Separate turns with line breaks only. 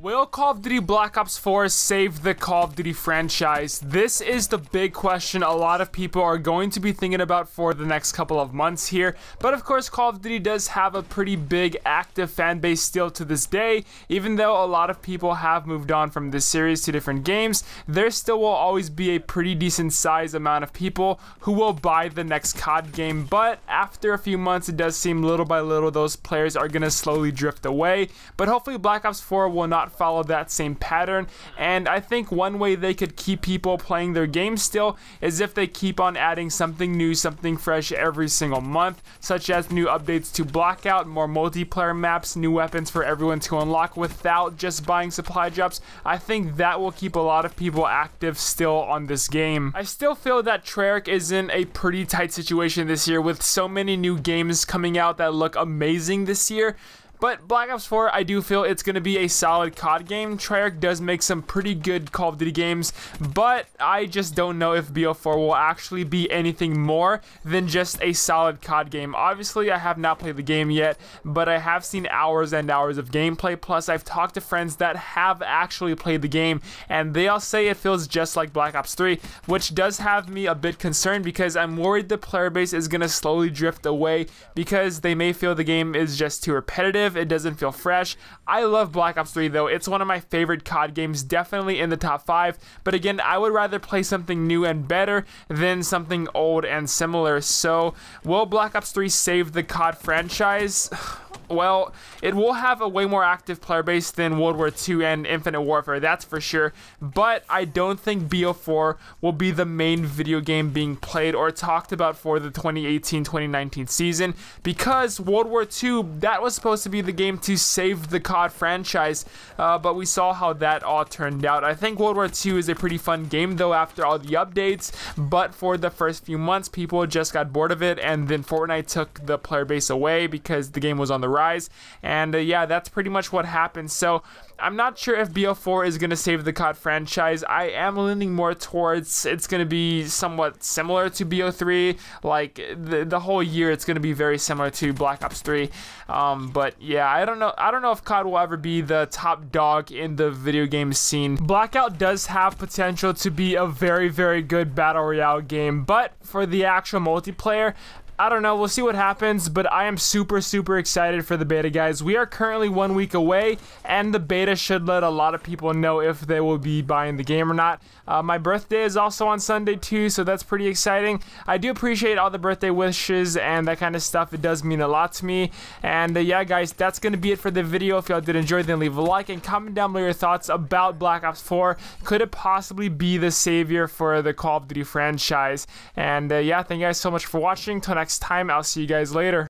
Will Call of Duty Black Ops 4 save the Call of Duty franchise? This is the big question a lot of people are going to be thinking about for the next couple of months here. But of course, Call of Duty does have a pretty big active fan base still to this day. Even though a lot of people have moved on from this series to different games, there still will always be a pretty decent size amount of people who will buy the next COD game. But after a few months, it does seem little by little those players are going to slowly drift away. But hopefully Black Ops 4 will not follow that same pattern, and I think one way they could keep people playing their game still is if they keep on adding something new, something fresh every single month, such as new updates to Blackout, more multiplayer maps, new weapons for everyone to unlock without just buying supply drops. I think that will keep a lot of people active still on this game. I still feel that Treyarch is in a pretty tight situation this year with so many new games coming out that look amazing this year. But Black Ops 4, I do feel it's going to be a solid COD game. Treyarch does make some pretty good Call of Duty games, but I just don't know if BO4 will actually be anything more than just a solid COD game. Obviously, I have not played the game yet, but I have seen hours and hours of gameplay. Plus, I've talked to friends that have actually played the game, and they all say it feels just like Black Ops 3, which does have me a bit concerned because I'm worried the player base is going to slowly drift away because they may feel the game is just too repetitive. It doesn't feel fresh. I love Black Ops 3 though. It's one of my favorite COD games, definitely in the top 5. But again, I would rather play something new and better than something old and similar. So, will Black Ops 3 save the COD franchise? Well, it will have a way more active player base than World War II and Infinite Warfare, that's for sure. But I don't think BO4 will be the main video game being played or talked about for the 2018-2019 season, because World War II, that was supposed to be the game to save the COD franchise, but we saw how that all turned out. I think World War II is a pretty fun game though after all the updates, but for the first few months, people just got bored of it, and then Fortnite took the player base away because the game was on the rise. And yeah, that's pretty much what happened. So I'm not sure if BO4 is going to save the COD franchise. I am leaning more towards it's going to be somewhat similar to BO3. Like the whole year, it's going to be very similar to Black Ops 3. But yeah, I don't know if COD will ever be the top dog in the video game scene. Blackout does have potential to be a very, very good battle royale game, but for the actual multiplayer, I don't know, we'll see what happens, but I am super excited for the beta, guys. We are currently 1 week away, and the beta should let a lot of people know if they will be buying the game or not. My birthday is also on Sunday too, so that's pretty exciting. I do appreciate all the birthday wishes and that kind of stuff. It does mean a lot to me. And yeah, guys, that's going to be it for the video. If y'all did enjoy, then leave a like and comment down below your thoughts about Black Ops 4. Could it possibly be the savior for the Call of Duty franchise? And yeah, thank you guys so much for watching. Till next time, I'll see you guys later.